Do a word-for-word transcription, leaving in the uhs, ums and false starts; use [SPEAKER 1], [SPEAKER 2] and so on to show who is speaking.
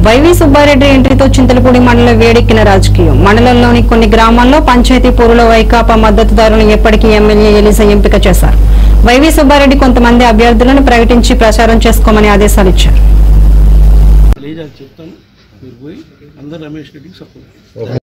[SPEAKER 1] YV Subbareddy ఎంట్రీతో Chintalapudi మండలం వేడెక్కిన రాజకీయం. మండలంలోని కొన్ని గ్రామాల్లో పంచాయతీ పోరులో వైకాపా మద్దతుదారులను ఎప్పటికీ ఎమ్మెల్యే ఎలిజా ఎంపిక చేశారు. వైవి సుబ్బారెడ్డి కొంతమంది అభ్యర్థులను ప్రకటించి ప్రచారం చేసుకోమని ఆదేశాలు ఇచ్చారు.